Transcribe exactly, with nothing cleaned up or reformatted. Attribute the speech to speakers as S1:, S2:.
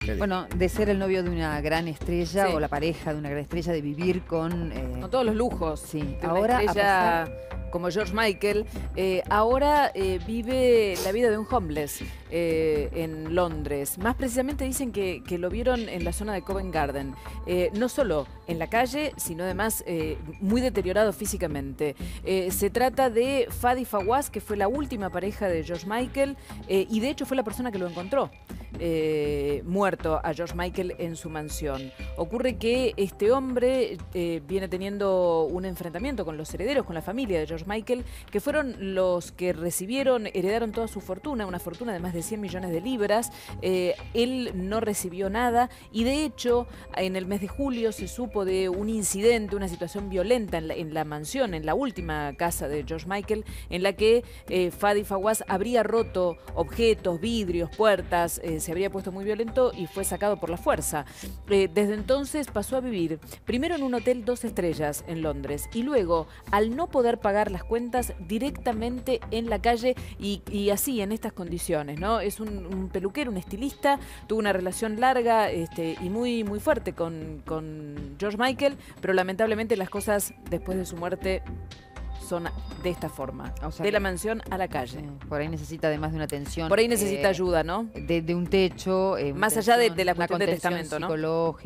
S1: Bueno, de ser el novio de una gran estrella,
S2: Sí.
S1: o la pareja de una gran estrella, de vivir con... eh,
S2: Con todos los lujos.
S1: Sí,
S2: De una
S1: ahora a
S2: estrella
S1: pasar...
S2: como George Michael, eh, ahora eh, vive la vida de un homeless eh, en Londres. Más precisamente dicen que, que lo vieron en la zona de Covent Garden. Eh, no solo en la calle, sino además eh, muy deteriorado físicamente. Eh, se trata de Fadi Fawaz, que fue la última pareja de George Michael, eh, y de hecho fue la persona que lo encontró. Eh, muerto a George Michael en su mansión. Ocurre que este hombre eh, viene teniendo un enfrentamiento con los herederos, con la familia de George Michael, que fueron los que recibieron, heredaron toda su fortuna, una fortuna de más de cien millones de libras. Eh, él no recibió nada y de hecho en el mes de julio se supo de un incidente, una situación violenta en la, en la mansión, en la última casa de George Michael, en la que eh, Fadi Fawaz habría roto objetos, vidrios, puertas, eh, se habría puesto muy violento y fue sacado por la fuerza. Eh, desde entonces pasó a vivir primero en un hotel dos estrellas en Londres y luego, al no poder pagar las cuentas, directamente en la calle y, y así, en estas condiciones, ¿no? Es un, un peluquero, un estilista, tuvo una relación larga este, y muy, muy fuerte con, con George Michael, pero lamentablemente las cosas después de su muerte son de esta forma, o sea, de la mansión a la calle.
S1: Eh, por ahí necesita además de una atención.
S2: Por ahí necesita
S1: eh,
S2: ayuda, ¿no?
S1: De, de un techo. Eh,
S2: Más allá de, de la
S1: una
S2: cuestión de
S1: contención
S2: testamento, ¿no?
S1: Psicológica.